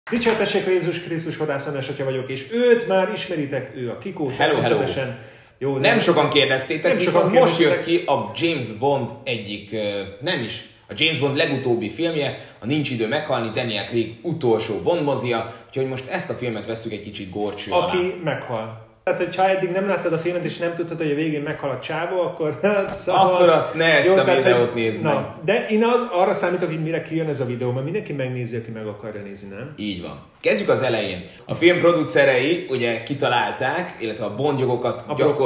Dicsértessék Jézus Krisztus, Hadász András atya vagyok, és őt már ismeritek, ő a Kikó. Hello. Jó, nem sokan kérdeztétek, nem viszont sokan most jött ki a James Bond egyik, a James Bond legutóbbi filmje, a Nincs idő meghalni, Daniel Craig utolsó Bond mozia, úgyhogy most ezt a filmet vesszük egy kicsit górcső alá. Aki meghal. Tehát, hogyha eddig nem láttad a filmet, és nem tudtad, hogy a végén meghal a csávó, akkor... Akkor azt ne ezt a videót nézd meg. De én arra számítok, hogy mire kijön ez a videó, mert mindenki megnézi, aki meg akarja nézni, nem? Így van. Kezdjük az elején. A film producerei ugye kitalálták, illetve a Bond jogokat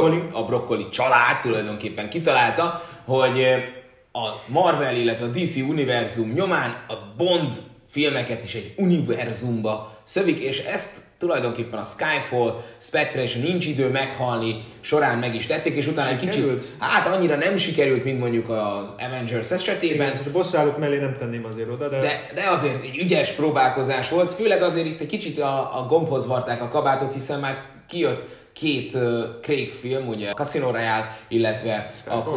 a Broccoli család tulajdonképpen kitalálta, hogy a Marvel, illetve a DC univerzum nyomán a Bond filmeket is egy univerzumba szövik, és ezt tulajdonképpen a Skyfall, Spectre és a Nincs idő meghalni során meg is tették, és utána egy kicsit, annyira nem sikerült, mint mondjuk az Avengers esetében. Igen, a bosszálók mellé nem tenném azért oda, de azért egy ügyes próbálkozás volt, főleg azért itt egy kicsit a gombhoz varták a kabátot, hiszen már kijött két Craig film, ugye a Casino Royale, illetve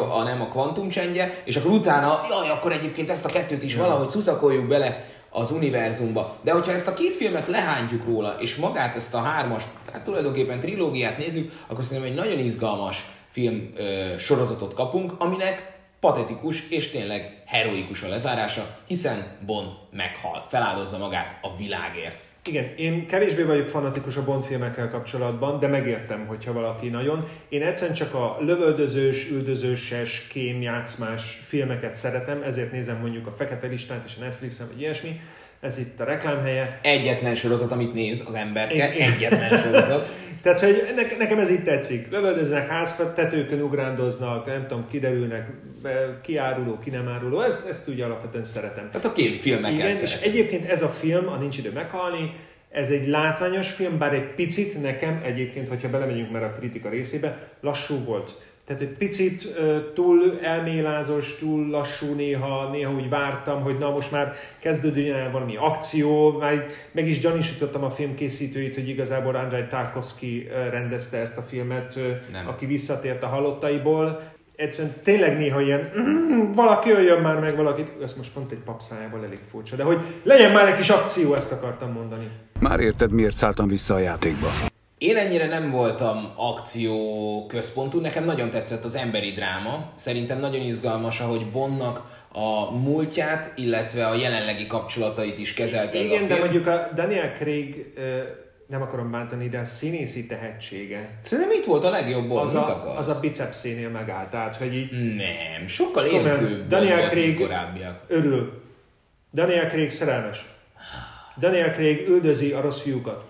a Quantum csendje, és akkor utána, akkor egyébként ezt a kettőt is valahogy szuszakoljuk bele az univerzumba. De hogyha ezt a két filmet lehántjuk róla, és magát ezt a hármas, tehát tulajdonképpen trilógiát nézzük, akkor szerintem egy nagyon izgalmas film sorozatot kapunk, aminek patetikus és tényleg heroikus a lezárása, hiszen Bond meghal, feláldozza magát a világért. Igen, én kevésbé vagyok fanatikus a Bond filmekkel kapcsolatban, de megértem, hogyha valaki nagyon. Én egyszerűen csak a lövöldözős, üldözőses, kémjátszmás filmeket szeretem, ezért nézem mondjuk a Fekete Listát és a Netflixen, vagy ilyesmi. Ez itt a reklámhelye. Egyetlen sorozat, amit néz az emberke, egyetlen sorozat. Tehát, hogy nekem ez így tetszik. Lövöldöznek, háztetőkön ugrándoznak, nem tudom, kiderülnek, kiáruló, ki nem áruló, ezt ugye alapvetően szeretem. Tehát a két filmeket igen, szeretem. És egyébként ez a film, a Nincs idő meghalni, ez egy látványos film, bár egy picit nekem egyébként, hogyha belemegyünk már a kritika részébe, lassú volt. Tehát egy picit túl elmélázos, túl lassú néha úgy vártam, hogy na most már kezdődjön valami akció, meg is gyanúsítottam a film készítőit, hogy igazából Andrei Tarkovsky rendezte ezt a filmet, aki visszatért a halottaiból. Egyszerűen tényleg néha ilyen, valaki jöjjön már meg valakit, ezt most pont egy papszájából elég furcsa, de hogy legyen már egy kis akció, ezt akartam mondani. Már érted, miért szálltam vissza a játékba? Én ennyire nem voltam akció központú, nekem nagyon tetszett az emberi dráma. Szerintem nagyon izgalmas, ahogy Bondnak a múltját, illetve a jelenlegi kapcsolatait is kezelte ez a film. Igen, de mondjuk a Daniel Craig, nem akarom bántani, de a színészi tehetsége. Szerintem itt volt a legjobb Bond, az a bicepszénél megállt, tehát hogy így... Nem, sokkal érzőbb Daniel Craig korábbiak. Örül. Daniel Craig szerelmes. Daniel Craig üldözi a rossz fiúkat.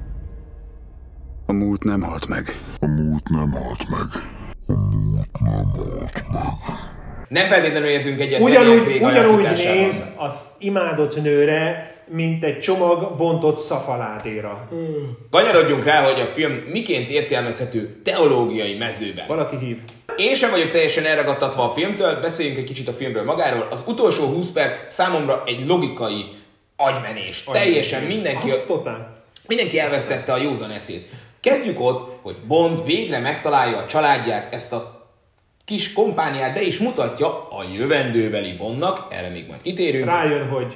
A múlt nem halt meg. Nem feltétlenül értünk egyet. Ugyanúgy néz az imádott nőre, mint egy csomag bontott szafaládéra. Kanyarodjunk rá, hogy a film miként értelmezhető teológiai mezőben. Valaki hív. Én sem vagyok teljesen elragadtatva a filmtől, beszéljünk egy kicsit a filmről magáról. Az utolsó 20 perc számomra egy logikai agymenés. Teljesen mindenki elvesztette a józan eszét. Kezdjük ott, hogy Bond végre megtalálja a családját, ezt a kis kompániát be is mutatja a jövendőbeli Bondnak, erre még majd kitérünk. Rájön, hogy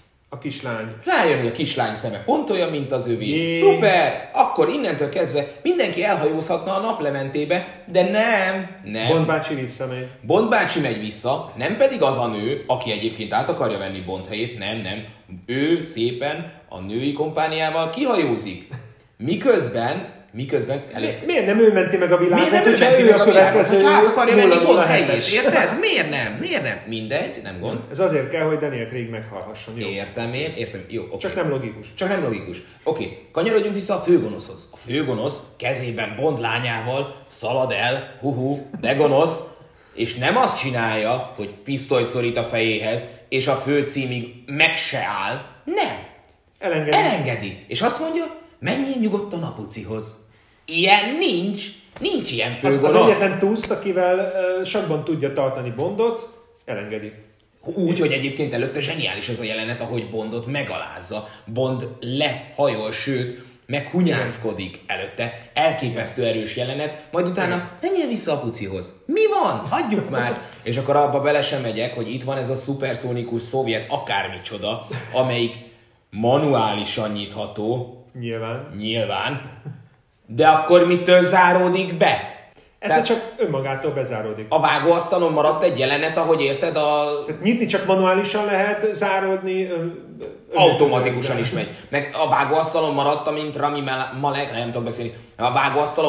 a kislány szeme pont olyan, mint az övé. Szuper! Akkor innentől kezdve mindenki elhajózhatna a naplementébe, de nem. Bond bácsi visszamegy. Bond bácsi megy vissza, nem pedig az a nő, aki egyébként át akarja venni Bond helyét, nem. Ő szépen a női kompániával kihajózik. Miközben előtte... Miért nem ő menti meg a világot? Miért nem ő menti meg a világot? Hogy át akarja venni Bond helyét, érted? Miért nem? Mindegy, nem gond. Ez azért kell, hogy Daniel Craig meghalhasson. Jó. Értem. Jó, okay. Csak nem logikus. Oké, kanyarodjunk vissza a főgonoszhoz. A főgonosz kezében Bond lányával szalad el, de gonosz, és nem azt csinálja, hogy pisztoly szorít a fejéhez, és a főcímig meg se áll. Nem. Elengedi. És azt mondja, menjél nyugodtan apucihoz. Ilyen nincs ilyen főgonosz. Az egyetlen túszt, akivel sakban tudja tartani Bondot, elengedi. Úgy, hogy egyébként előtte zseniális az a jelenet, ahogy Bondot megalázza. Bond lehajol, sőt, meghunyászkodik előtte. Elképesztő erős jelenet, majd utána menjél vissza apucihoz. Mi van? Hagyjuk már! És akkor abba bele sem megyek, hogy itt van ez a szuperszónikus szovjet akármicsoda, amelyik manuálisan nyitható. Nyilván. De akkor mitől záródik be? Ez csak önmagától bezáródik. A vágóasztalon maradt egy jelenet, ahogy érted Tehát nyitni csak manuálisan lehet, záródni... automatikusan is megy. Meg a vágóasztalon maradt, amint Rami Malek... Nem tudok beszélni. A vágóasztalon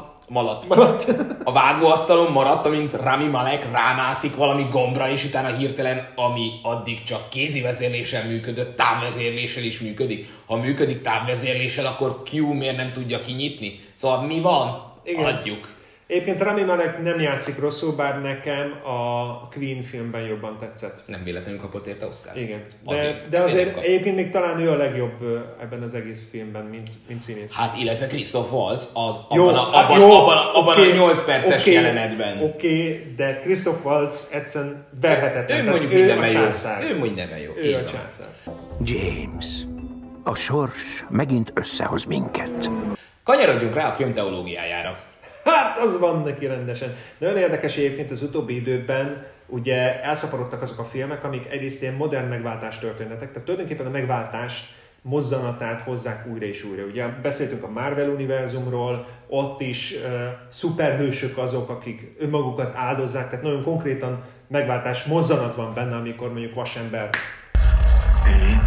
A vágóasztalon maradt, amint Rami Malek rámászik valami gombra, és utána hirtelen, ami addig csak kézi vezérléssel működött, távvezérléssel is működik. Ha működik távvezérléssel, akkor Q miért nem tudja kinyitni? Szóval mi van? Igen. Adjuk. Egyébként Rami Malek nem játszik rosszul, bár nekem a Queen filmben jobban tetszett. Nem véletlenül kapott érte Oscar. Igen. De azért egyébként még talán ő a legjobb ebben az egész filmben, mint színész. Hát illetve Christoph Waltz az abban a 8 perces jelenetben. Oké, de Christoph Waltz egyszerűen verhetetlen. Ő mondjuk mindenben jó. Ő mindenben jó. Ő a császár. James, a sors megint összehoz minket. Kanyarodjunk rá a film teológiájára. Hát, az van neki rendesen. Nagyon érdekes egyébként az utóbbi időben, ugye elszaporodtak azok a filmek, amik egyrészt ilyen modern megváltás történetek, tehát tulajdonképpen a megváltás mozzanatát hozzák újra és újra. Ugye beszéltünk a Marvel univerzumról, ott is szuperhősök azok, akik önmagukat áldozzák, tehát nagyon konkrétan megváltás mozzanat van benne, amikor mondjuk vasember. Én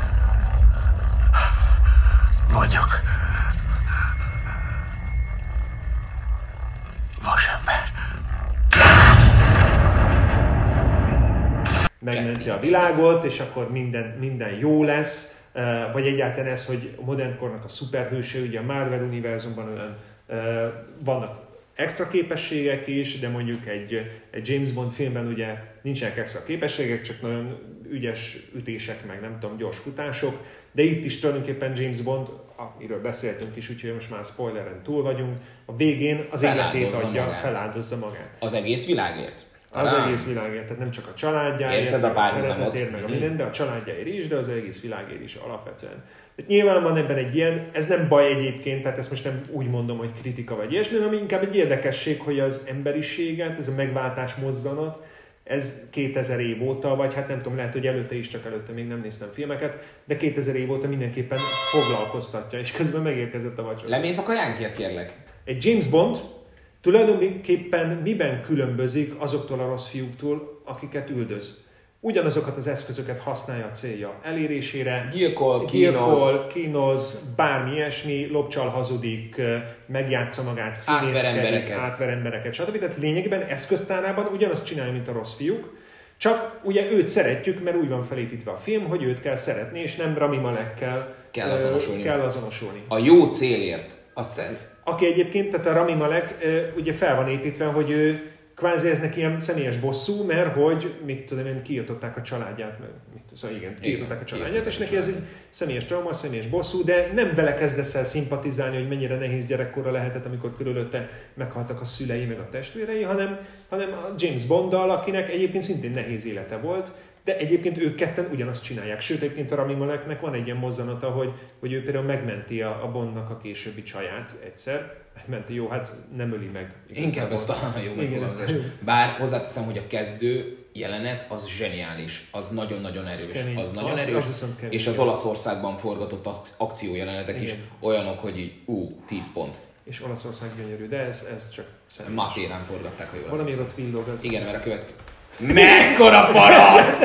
vagyok. Vasember. Megmenti a világot, és akkor minden jó lesz, vagy egyáltalán ez, hogy a modern kornak a szuperhőse, ugye a Marvel univerzumban olyan vannak extra képességek is, de mondjuk egy James Bond filmben ugye nincsenek extra képességek, csak nagyon ügyes ütések, meg nem tudom, gyors futások, de itt is tulajdonképpen James Bond, amiről beszéltünk is, úgyhogy most már spoileren túl vagyunk, a végén az életét adja, feláldozza magát. Az egész világért? Az egész világért, tehát nem csak a családjáért, a szeretetért, meg a minden, de a családjáért is, de az egész világért is alapvetően. Tehát nyilván van ebben egy ilyen, ez nem baj egyébként, tehát ezt most nem úgy mondom, hogy kritika vagy ilyesmi, hanem inkább egy érdekesség, hogy az emberiséget, ez a megváltás mozzanat, ez 2000 év óta, vagy hát nem tudom, lehet, hogy előtte is, csak előtte még nem néztem filmeket, de 2000 év óta mindenképpen foglalkoztatja, és közben megérkezett a vacsora. Lemész a kajánkért, kérlek? Egy James Bond tulajdonképpen miben különbözik azoktól a rossz fiúktól, akiket üldöz? Ugyanazokat az eszközöket használja a célja elérésére. Gyilkol, kínoz, bármi ilyesmi, lopcsal hazudik, megjátsza magát, színészkedik, átver embereket, stb. Tehát lényegében eszköztárában ugyanazt csinálja, mint a rossz fiúk. Csak ugye őt szeretjük, mert úgy van felépítve a film, hogy őt kell szeretni, és nem Rami Malekkel kell azonosulni. A jó célért. Aki egyébként, tehát a Rami Malek ugye fel van építve, hogy ő kvázi ez neki ilyen személyes bosszú, mert hogy, mit tudom én, kiirtották a családját, kiirtották a családját, és neki ez egy személyes trauma, személyes bosszú, de nem vele kezdesz el szimpatizálni, hogy mennyire nehéz gyerekkora lehetett, amikor körülötte meghaltak a szülei, meg a testvérei, hanem a James Bonddal, akinek egyébként szintén nehéz élete volt, de egyébként ők ketten ugyanazt csinálják. Sőt, egyébként a Rami Maleknek van egy ilyen mozzanata, hogy ő például megmenti a Bondnak a későbbi csaját egyszer. Megmenti, jó, hát nem öli meg. Inkább ezt talán a jó megfogalmazás. Bár hozzáteszem, hogy a kezdő jelenet az zseniális, az nagyon-nagyon erős. Az nagyon erős, és az Olaszországban forgatott akciójelenetek is olyanok, hogy így, 10 pont. És Olaszország gyönyörű, de ez csak személyes. Matérán forgatták, ha jól valami ott villog az. Igen, mert a következő. Mekkora parasz!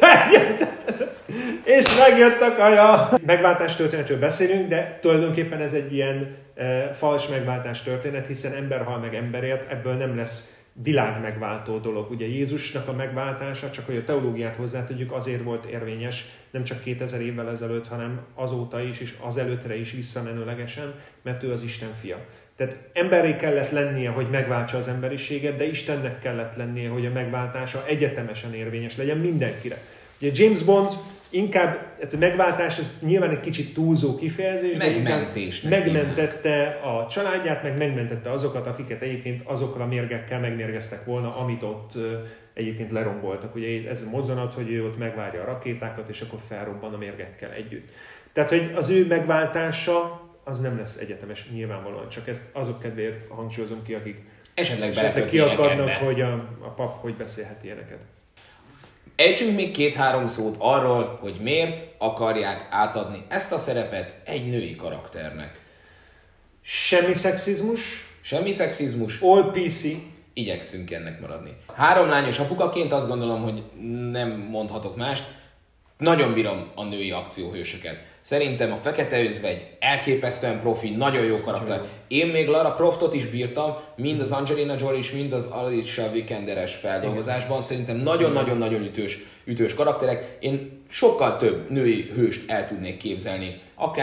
És megjött a kaja! Megváltás történetről beszélünk, de tulajdonképpen ez egy ilyen fals megváltás történet, hiszen ember hal meg emberért, ebből nem lesz világmegváltó dolog. Ugye Jézusnak a megváltása, csak hogy a teológiát hozzátegyük, azért volt érvényes, nem csak 2000 évvel ezelőtt, hanem azóta is, és azelőttre is visszamenőlegesen, mert ő az Isten fia. Tehát emberré kellett lennie, hogy megváltsa az emberiséget, de Istennek kellett lennie, hogy a megváltása egyetemesen érvényes legyen mindenkire. Ugye James Bond inkább, a megváltás, ez nyilván egy kicsit túlzó kifejezés, de megmentette a családját, meg megmentette azokat, akiket egyébként azokkal a mérgekkel megmérgeztek volna, amit ott egyébként leromboltak. Ugye ez a mozzanat, hogy ő ott megvárja a rakétákat, és akkor felrobban a mérgekkel együtt. Tehát, hogy az ő megváltása az nem lesz egyetemes, nyilvánvalóan, csak ezt azok kedvéért hangsúlyozom ki, akik esetleg kiakadnak, hogy a pap hogy beszélhet ilyeneket. Ejtsünk még 2-3 szót arról, hogy miért akarják átadni ezt a szerepet egy női karakternek. Semmi szexizmus. Semmi szexizmus. All PC. Igyekszünk ennek maradni. 3 lányos apukaként azt gondolom, hogy nem mondhatok mást. Nagyon bírom a női akcióhősöket. Szerintem a Fekete Özvegy elképesztően profi, nagyon jó karakter. Én még Lara Croftot is bírtam, mind az Angelina Jolie és mind az Alicia Vikander-es feldolgozásban. Szerintem nagyon-nagyon-nagyon ütős karakterek. Én sokkal több női hőst el tudnék képzelni.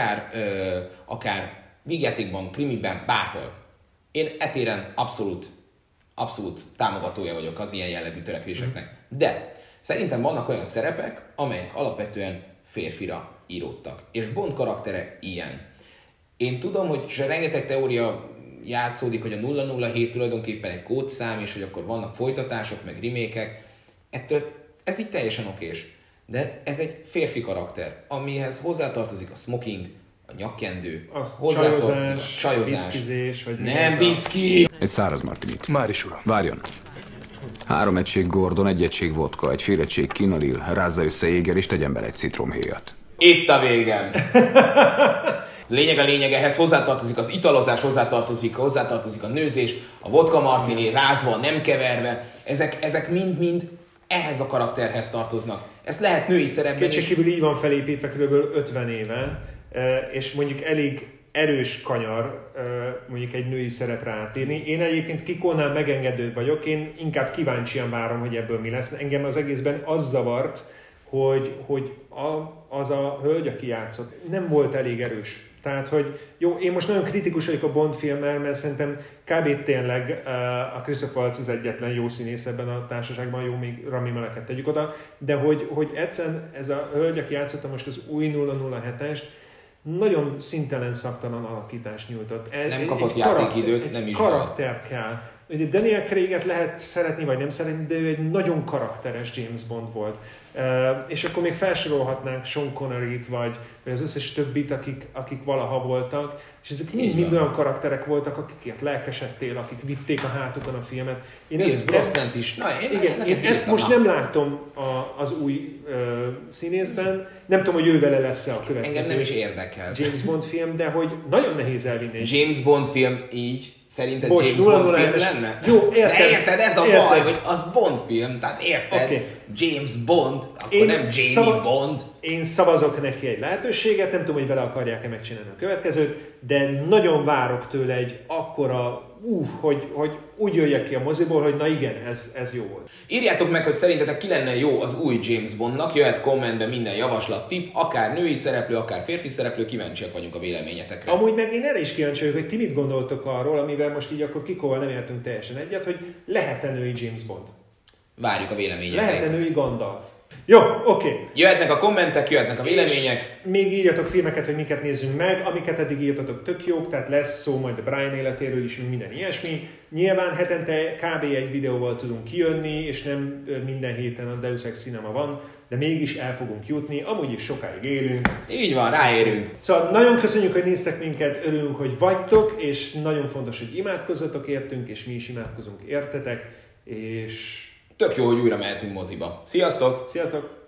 Akár vígjátékban, krimiben, bárhol. Én etéren abszolút támogatója vagyok az ilyen jellegű törekvéseknek. De szerintem vannak olyan szerepek, amelyek alapvetően férfira íródtak. És Bond karaktere ilyen. Én tudom, hogy rengeteg teória játszódik, hogy a 007 tulajdonképpen egy kódszám, és hogy akkor vannak folytatások, meg remékek. Ez így teljesen okés. De ez egy férfi karakter, amihez hozzátartozik a smoking, a nyakkendő, hozzátartozik a csajozás, viszkizés, vagy nem viszki! Egy száraz martinit. Már is, uram. Várjon. 3 egység Gordon, 1 egység vodka, 1 fél egység Kinaril, rázza össze Jéger és tegyen bele egy citromhéjat. Itt a végem. Lényeg, ehhez hozzátartozik az italozás, hozzátartozik a nőzés, a vodka martini, rázva, nem keverve. Ezek mind ehhez a karakterhez tartoznak. Ez lehet női szerepben is. Kétségkívül így van felépítve kb. 50 éve, és mondjuk elég erős kanyar mondjuk egy női szerepre átírni. Én egyébként Kikónál megengedőbb vagyok, én inkább kíváncsian várom, hogy ebből mi lesz. Engem az egészben az zavart, hogy az a hölgy, aki játszott, nem volt elég erős. Tehát, hogy jó, én most nagyon kritikus vagyok a Bond filmmel, mert szerintem kb. Tényleg a Christopher Waltz az egyetlen jó színész ebben a társaságban, jó, még Rami Maleket tegyük oda, de hogy egyszerűen ez a hölgy, aki játszotta most az új 007-est, nagyon szintelen, szaktalan alakítást nyújtott. Nem kapott játékidőt, nem is karakter kell. Ugye Daniel Craig-et lehet szeretni, vagy nem szeretni, de ő egy nagyon karakteres James Bond volt. És akkor még felsorolhatnánk Sean Connery-t, vagy az összes többit, akik valaha voltak, és ezek mind olyan karakterek voltak, akikért lelkesedtél, akik vitték a hátukon a filmet. Én ezt most nem látom az új színészben, nem tudom, hogy ő vele lesz-e a következő. Engem nem is érdekel. James Bond film, de hogy nagyon nehéz elvinni. James Bond film így, szerinted James Bond film lenne? Jó, érted. De érted, ez a baj, hogy az Bond film, tehát érted? Okay. James Bond, akkor nem Jamie Bond. Én szavazok neki egy lehetőséget, nem tudom, hogy vele akarják-e megcsinálni a következőt, de nagyon várok tőle egy akkora, hogy úgy jöjjek ki a moziból, hogy na igen, ez jó volt. Írjátok meg, hogy szerintetek ki lenne jó az új James Bondnak, jöhet kommentben minden javaslat, tipp, akár női szereplő, akár férfi szereplő, kíváncsiak vagyunk a véleményetekre. Amúgy meg én erre is kíváncsi vagyok, hogy ti mit gondoltok arról, amivel most így akkor Kikóval nem értünk teljesen egyet, hogy lehet-e női James Bond? Várjuk a véleményeket. Lehet-e női Gandalf? Jó, oké. Jöhetnek a kommentek, jöhetnek a vélemények. És még írjatok filmeket, hogy miket nézzünk meg, amiket eddig írtatok tök jók, tehát lesz szó majd a Brian életéről is, minden ilyesmi. Nyilván hetente kb. Egy videóval tudunk kijönni, és nem minden héten a Deus Ex Cinema van, de mégis el fogunk jutni, amúgy is sokáig élünk. Így van, ráérünk. Szóval nagyon köszönjük, hogy néztek minket, örülünk, hogy vagytok, és nagyon fontos, hogy imádkozzatok értünk, és mi is imádkozunk értetek, és tök jó, hogy újra mehetünk moziba. Sziasztok! Sziasztok!